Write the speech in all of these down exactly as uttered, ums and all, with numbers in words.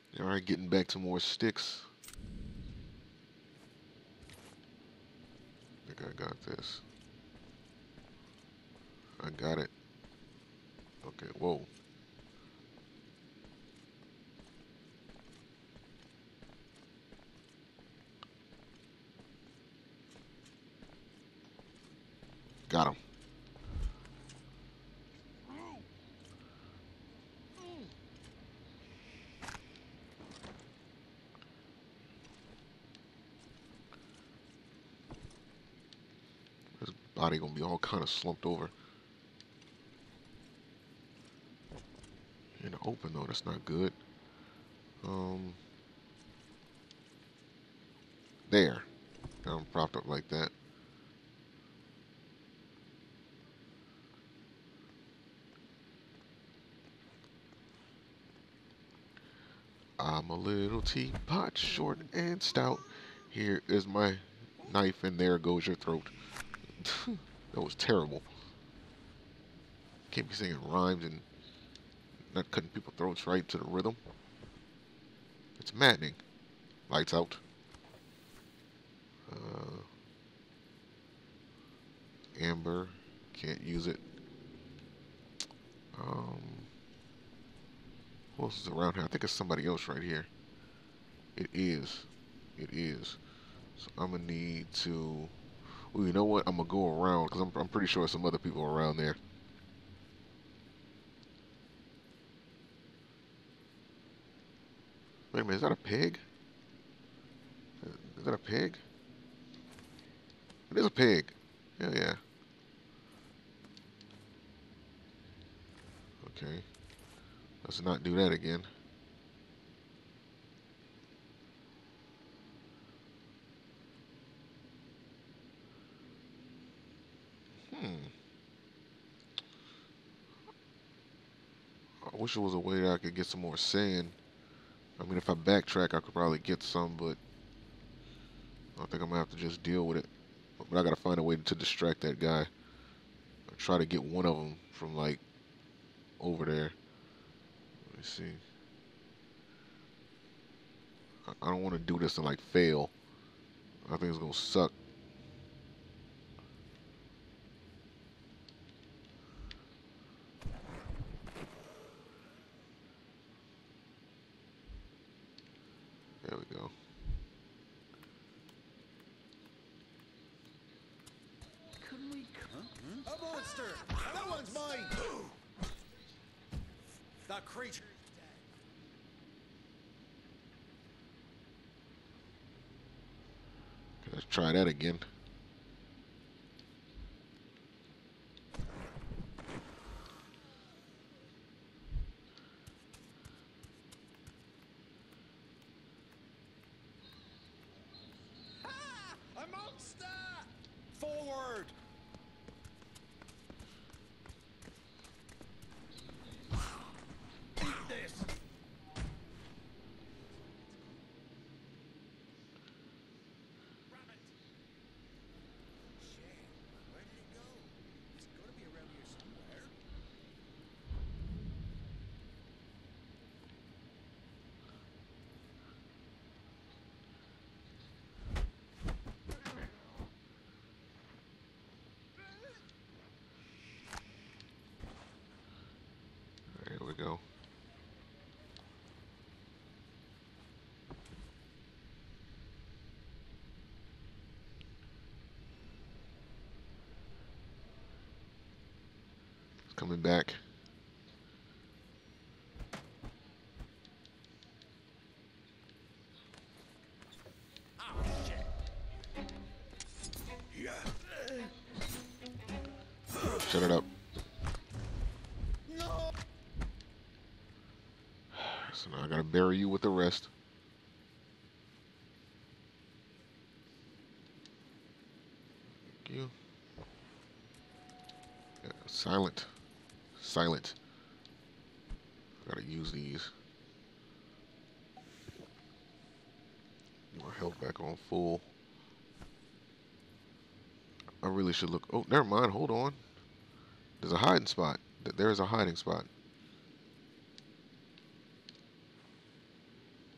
Alright, getting back to more sticks. I think I got this. I got it. Okay, whoa. Got him. His body gonna be all kind of slumped over. In the open though, that's not good. Um, there. Got him propped up like that. I'm a little teapot, short and stout. Here is my knife, and there goes your throat. That was terrible. Can't be singing rhymes and not cutting people's throats right to the rhythm. It's maddening. Lights out. Uh, Amber. Can't use it. Um, who else is around here? I think it's somebody else right here. It is. It is. So I'm gonna need to. Well, you know what? I'm gonna go around because I'm, I'm pretty sure there's some other people around there. Wait a minute, is that a pig? Is that a pig? It is a pig. Yeah, yeah. Okay. Let's not do that again. Hmm. I wish there was a way that I could get some more sand. I mean, if I backtrack, I could probably get some, but I think I'm gonna have to just deal with it. But I gotta find a way to distract that guy. Or try to get one of them from like over there. Let me see. I, I don't want to do this and like fail. I think it's gonna suck. There we go. Couldn't we come? A monster! That one's mine! That creature. Okay, let's try that again. Ah! A monster! Forward! Eat this! Rabbit! Shit, where did it go? It's gotta be around here somewhere. There we go. It's coming back. Oh, shit! Yeah. Shut it up. No! So now I gotta bury you with the rest. Thank you. Yeah, silent. Silent. Gotta use these. Get my health back on full. I really should look. Oh, never mind. Hold on. There's a hiding spot. There's a hiding spot.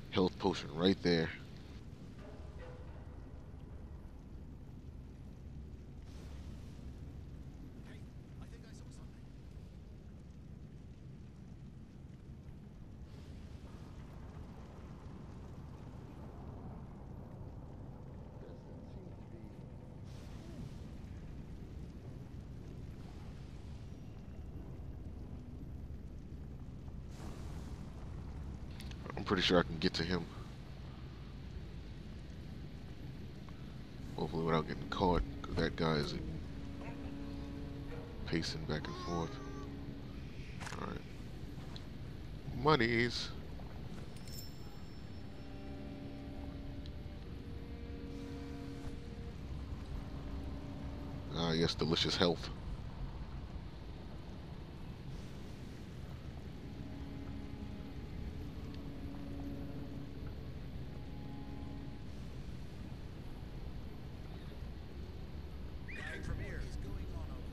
Health potion right there. Hey, I think I saw something. I'm pretty sure I can get to him. Hopefully without getting caught, because that guy is pacing back and forth. Alright. Monies. Ah, yes, delicious health. Gang from here. What is going on over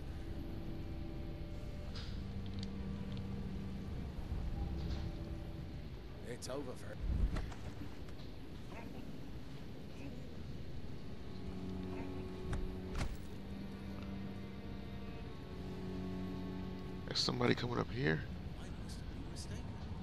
there? It's over for. There's somebody coming up here. I must be mistaken.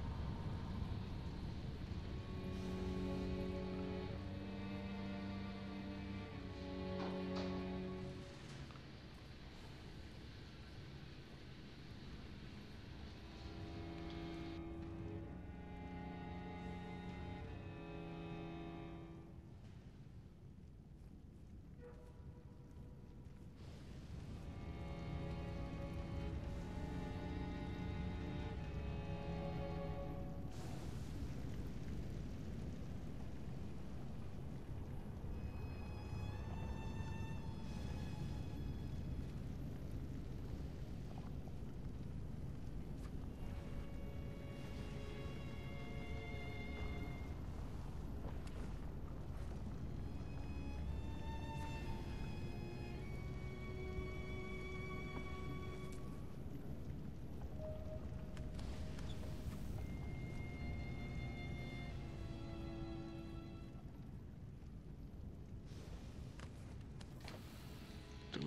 Dude.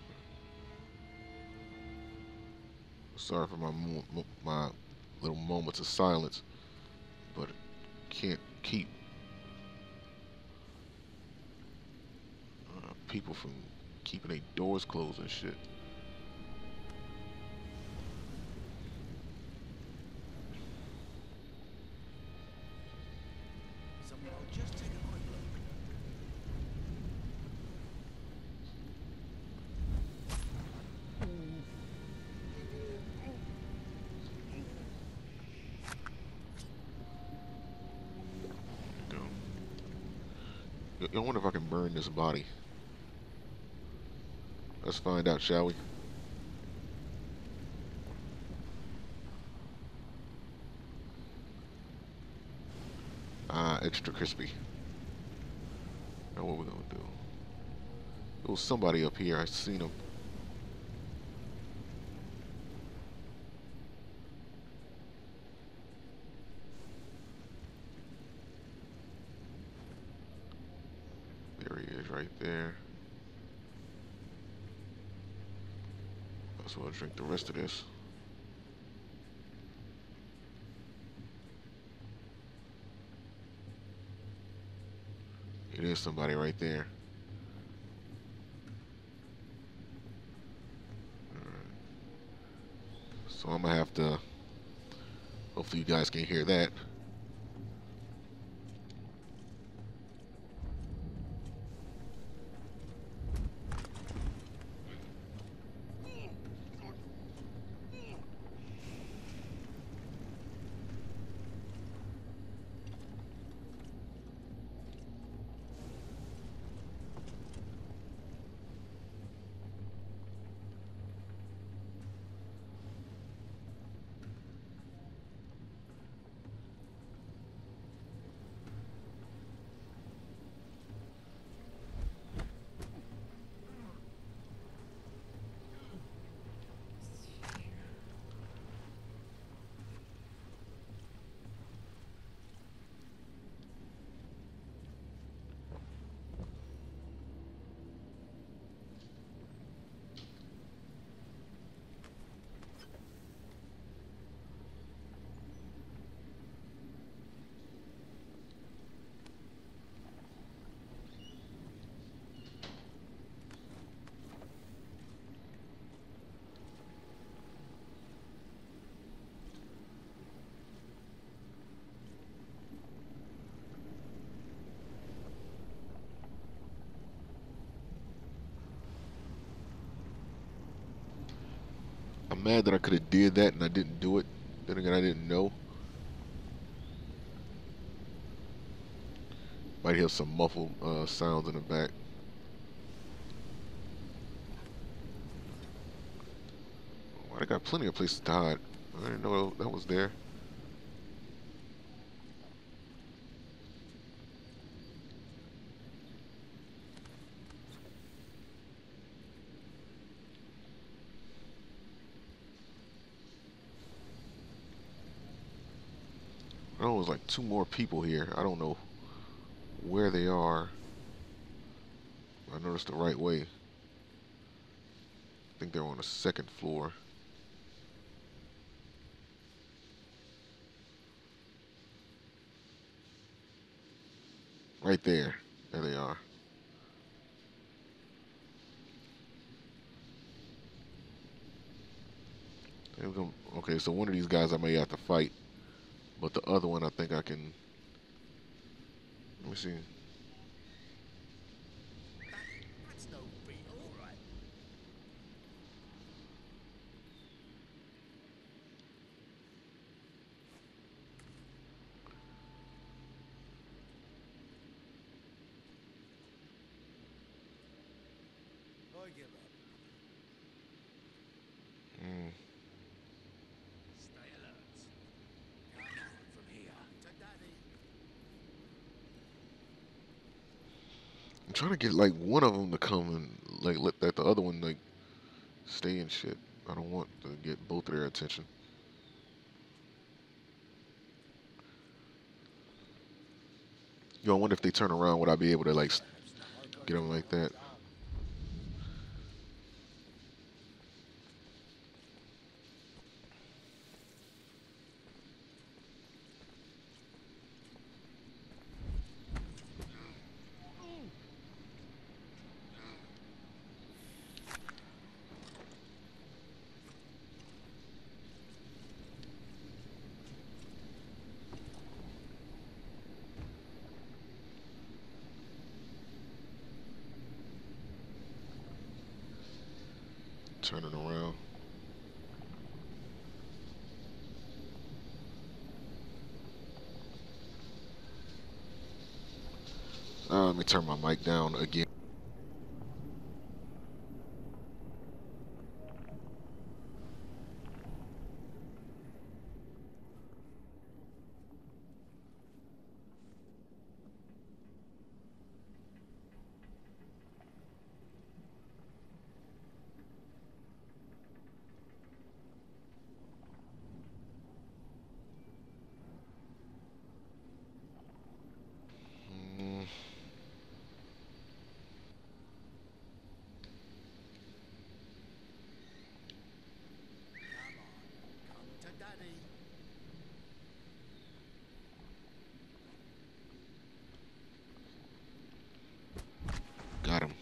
Sorry for my mo mo my little moments of silence, but can't keep uh, people from keeping their doors closed and shit. Someone will just take a quick look. There you go. I wonder if I can burn this body. Let's find out, shall we? Ah, extra crispy. Now what we gonna do? There was somebody up here. I seen him. There he is, right there. Might as well drink the rest of this. It is somebody right there. Alright. So I'm gonna have to. Hopefully, you guys can hear that. I'm mad that I could have did that and I didn't do it. Then again, I didn't know. Might hear some muffled uh, sounds in the back. Well, I got plenty of places to hide. I didn't know that was there. I know there's like two more people here. I don't know where they are. I noticed the right way. I think they're on the second floor. Right there. There they are. Okay, so one of these guys I may have to fight, but the other one I think I can. Let me see. That's no beetle. All right. I give up. Mm. Stay alert. Come on from here. To daddy. I'm trying to get like one of them to come and like let that the other one like stay and shit. I don't want to get both of their attention. Yo, I wonder if they turn around, would I be able to like get them like that? Turning around. Uh, let me turn my mic down again. Mm, Come on. Come to daddy. got him.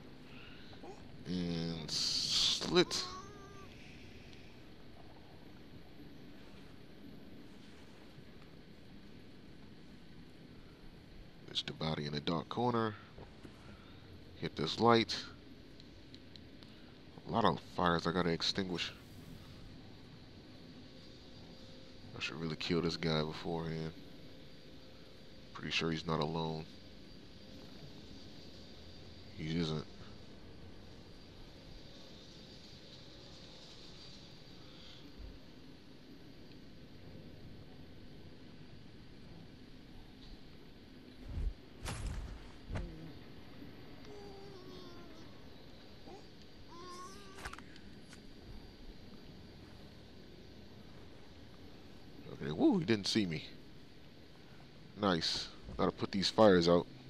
And slit. There's the body in the dark corner. Hit this light. A lot of fires I gotta extinguish. I should really kill this guy beforehand. Pretty sure he's not alone. He isn't. Okay, woo, he didn't see me. Nice. Gotta put these fires out.